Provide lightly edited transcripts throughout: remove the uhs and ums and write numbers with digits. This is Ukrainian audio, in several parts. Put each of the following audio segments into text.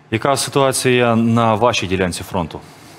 Яка ситуація на вашій ділянці фронту?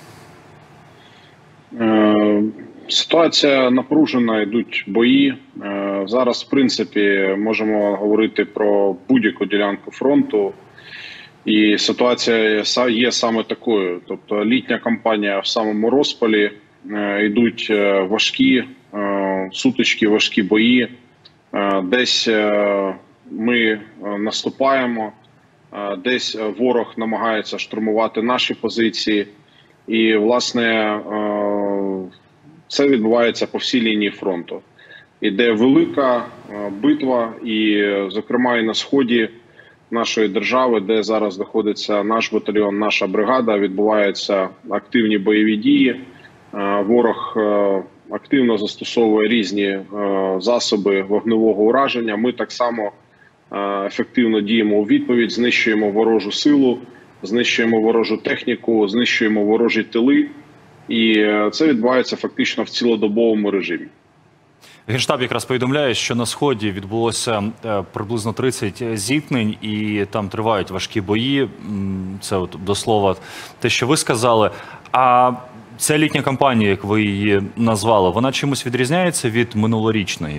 Ситуація напружена, йдуть бої. Зараз, в принципі, можемо говорити про будь-яку ділянку фронту. І ситуація є саме такою. Тобто літня кампанія в самому розпалі, йдуть важкі сутички, важкі бої. Десь ми наступаємо, десь ворог намагається штурмувати наші позиції. І, власне, це відбувається по всій лінії фронту. Іде велика битва, і, зокрема, і на сході нашої держави, де зараз знаходиться наш батальйон, наша бригада, відбуваються активні бойові дії. Ворог активно застосовує різні засоби вогневого ураження. Ми так само ефективно діємо у відповідь, знищуємо ворожу силу, знищуємо ворожу техніку, знищуємо ворожі тили. І це відбувається фактично в цілодобовому режимі. Генштаб якраз повідомляє, що на Сході відбулося приблизно 30 зіткнень і там тривають важкі бої. Це от до слова те, що ви сказали. А ця літня кампанія, як ви її назвали, вона чимось відрізняється від минулорічної?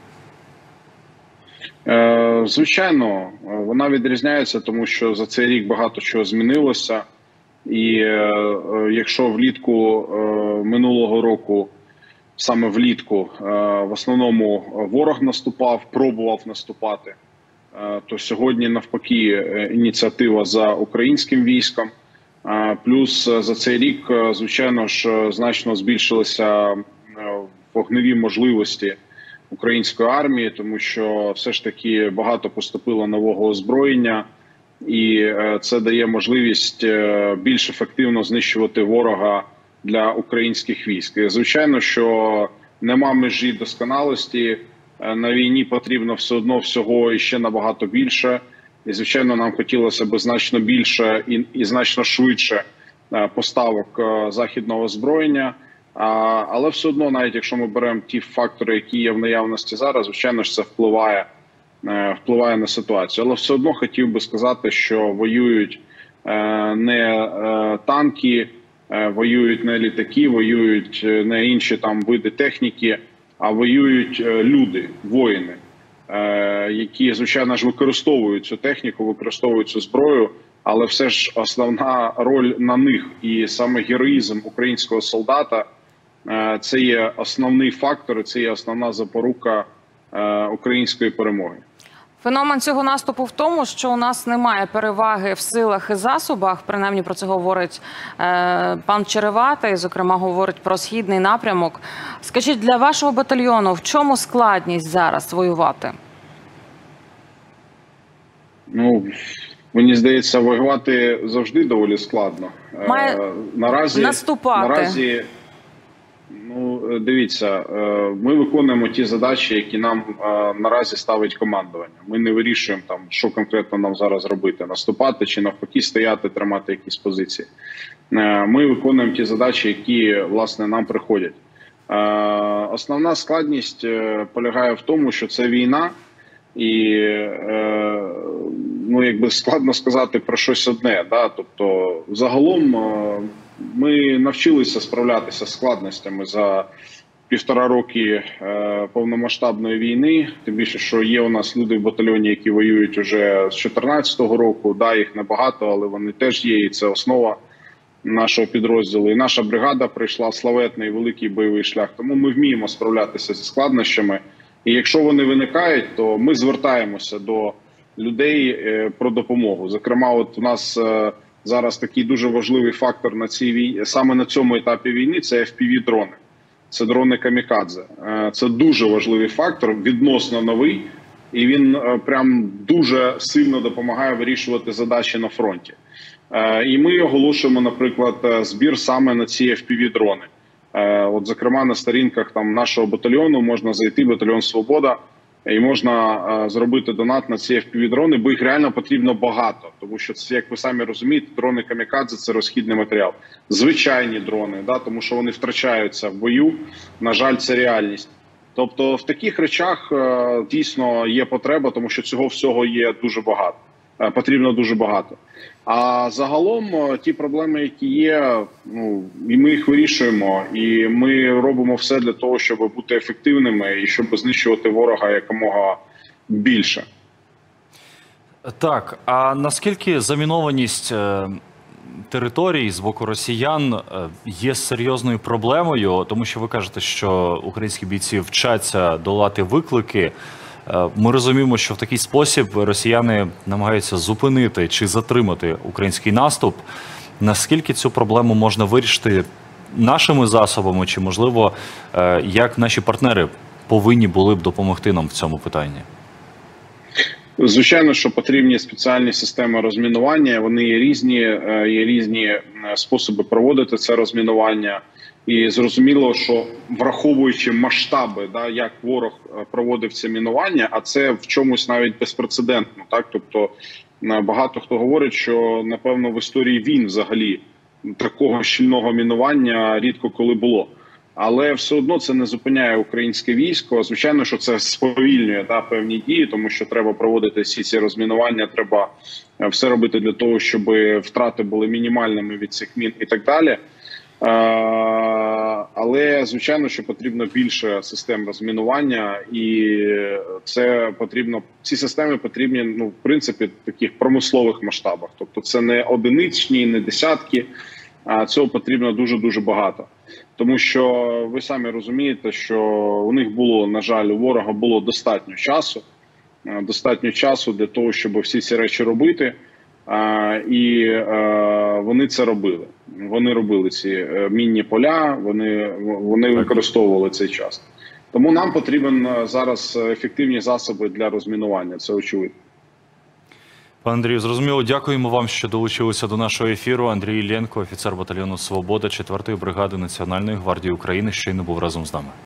Звичайно, вона відрізняється, тому що за цей рік багато чого змінилося. І якщо влітку минулого року, саме влітку, в основному ворог наступав, пробував наступати, то сьогодні навпаки ініціатива за українським військом. Плюс за цей рік, звичайно ж, значно збільшилися вогневі можливості української армії, тому що все ж таки багато поступило нового озброєння, і це дає можливість більш ефективно знищувати ворога для українських військ. І, звичайно, що нема межі досконалості, на війні потрібно все одно всього і ще набагато більше. І, звичайно, нам хотілося б значно більше і значно швидше поставок західного озброєння. Але все одно, навіть якщо ми беремо ті фактори, які є в наявності зараз, звичайно ж це впливає на ситуацію. Але все одно хотів би сказати, що воюють не танки, воюють не літаки, воюють не інші там види техніки, а воюють люди, воїни, які, звичайно ж, використовують цю техніку, використовують цю зброю, але все ж основна роль на них. І саме героїзм українського солдата – це є основний фактор, це є основна запорука української перемоги. Феномен цього наступу в тому, що у нас немає переваги в силах і засобах, принаймні про це говорить пан Череватий, зокрема говорить про східний напрямок. Скажіть, для вашого батальйону в чому складність зараз воювати? Ну, мені здається, воювати завжди доволі складно. Наступати. Ну, дивіться, ми виконуємо ті задачі, які нам наразі ставить командування. Ми не вирішуємо, там, що конкретно нам зараз робити, наступати чи навпаки стояти, тримати якісь позиції. Ми виконуємо ті задачі, які, власне, нам приходять. Основна складність полягає в тому, що це війна, і ну, якби складно сказати про щось одне. Да? Тобто, загалом ми навчилися справлятися з складностями за 1,5 роки повномасштабної війни. Тим більше, що є у нас люди в батальйоні, які воюють уже з 2014 року. Да, їх небагато, але вони теж є, і це основа нашого підрозділу. І наша бригада пройшла славетний великий бойовий шлях. Тому ми вміємо справлятися зі складнощами. І якщо вони виникають, то ми звертаємося до людей про допомогу. Зокрема, от у нас зараз такий дуже важливий фактор на цій війні, саме на цьому етапі війни, це FPV-дрони. Це дрони камікадзе. Це дуже важливий фактор, відносно новий, і він прям дуже сильно допомагає вирішувати задачі на фронті. І ми оголошуємо, наприклад, збір саме на ці FPV-дрони. От, зокрема, на сторінках там нашого батальйону можна зайти, батальйон «Свобода», і можна зробити донат на ці FPV-дрони, бо їх реально потрібно багато. Тому що, це, як ви самі розумієте, дрони камікадзе – це розхідний матеріал. Звичайні дрони, да, тому що вони втрачаються в бою, на жаль, це реальність. Тобто в таких речах дійсно є потреба, тому що цього всього є дуже багато. потрібно дуже багато. А загалом ті проблеми, які є, ну, і ми їх вирішуємо, і ми робимо все для того, щоб бути ефективними і щоб знищувати ворога якомога більше. Так, а наскільки замінованість територій з боку росіян є серйозною проблемою? Тому що ви кажете, що українські бійці вчаться долати виклики. Ми розуміємо, що в такий спосіб росіяни намагаються зупинити чи затримати український наступ. Наскільки цю проблему можна вирішити нашими засобами, чи, можливо, як наші партнери повинні були б допомогти нам в цьому питанні? Звичайно, що потрібні спеціальні системи розмінування. Вони є різні способи проводити це розмінування. І зрозуміло, що враховуючи масштаби, да, як ворог проводив це мінування, а це в чомусь навіть безпрецедентно. Так? Тобто багато хто говорить, що, напевно, в історії війн взагалі такого щільного мінування рідко коли було. Але все одно це не зупиняє українське військо. Звичайно, що це сповільнює певні дії, тому що треба проводити всі ці розмінування, треба все робити для того, щоб втрати були мінімальними від цих мін і так далі. Але, звичайно, що потрібно більше систем розмінування, і це потрібно, ці системи потрібні, ну, в принципі, в таких промислових масштабах. Тобто це не одиничні, не десятки, а цього потрібно дуже-дуже багато. Тому що ви самі розумієте, що у них було, на жаль, у ворога було достатньо часу для того, щоб всі ці речі робити, і вони це робили. Вони робили ці мінні поля, вони використовували цей час. Тому нам потрібен зараз ефективні засоби для розмінування, це очевидно. Пане Андрію, зрозуміло, дякуємо вам, що долучилися до нашого ефіру. Андрій Іллєнко, офіцер батальйону «Свобода» 4-ї бригади Національної гвардії України, щойно був разом з нами.